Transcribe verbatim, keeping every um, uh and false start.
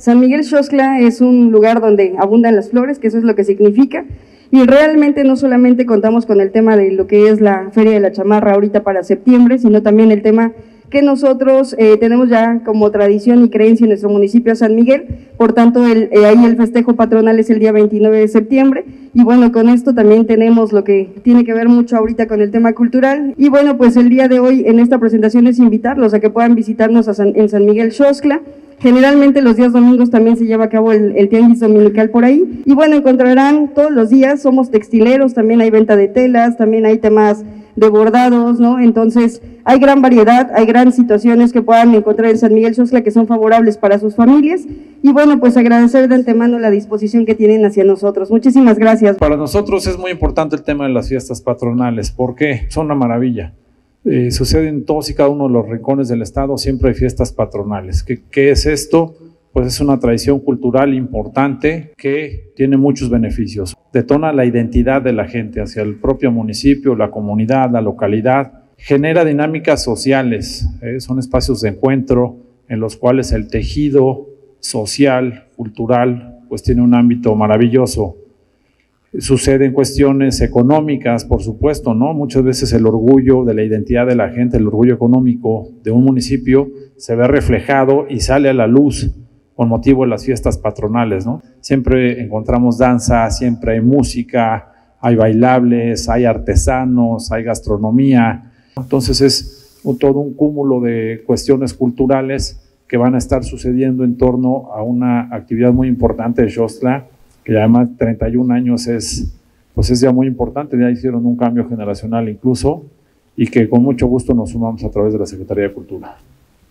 San Miguel Xoxtla es un lugar donde abundan las flores, que eso es lo que significa, y realmente no solamente contamos con el tema de lo que es la Feria de la Chamarra ahorita para septiembre, sino también el tema que nosotros eh, tenemos ya como tradición y creencia en nuestro municipio San Miguel, por tanto el, eh, ahí el festejo patronal es el día veintinueve de septiembre, y bueno, con esto también tenemos lo que tiene que ver mucho ahorita con el tema cultural, y bueno, pues el día de hoy en esta presentación es invitarlos a que puedan visitarnos a San, en San Miguel Xoxtla. Generalmente los días domingos también se lleva a cabo el, el tianguis dominical por ahí, y bueno, encontrarán todos los días, somos textileros, también hay venta de telas, también hay temas de bordados, ¿no? Entonces hay gran variedad, hay gran situaciones que puedan encontrar en San Miguel Xoxtla que son favorables para sus familias, y bueno, pues agradecer de antemano la disposición que tienen hacia nosotros. Muchísimas gracias. Para nosotros es muy importante el tema de las fiestas patronales, porque son una maravilla. Eh, sucede en todos y cada uno de los rincones del estado, siempre hay fiestas patronales. ¿Qué, qué es esto? Pues es una tradición cultural importante que tiene muchos beneficios. Detona la identidad de la gente hacia el propio municipio, la comunidad, la localidad. Genera dinámicas sociales, ¿eh? Son espacios de encuentro en los cuales el tejido social, cultural, pues tiene un ámbito maravilloso. Suceden cuestiones económicas, por supuesto, ¿no? Muchas veces el orgullo de la identidad de la gente, el orgullo económico de un municipio se ve reflejado y sale a la luz con motivo de las fiestas patronales, ¿no? Siempre encontramos danza, siempre hay música, hay bailables, hay artesanos, hay gastronomía. Entonces es un, todo un cúmulo de cuestiones culturales que van a estar sucediendo en torno a una actividad muy importante de Xoxtla, que además treinta y un años es, pues es ya muy importante, ya hicieron un cambio generacional incluso, y que con mucho gusto nos sumamos a través de la Secretaría de Cultura.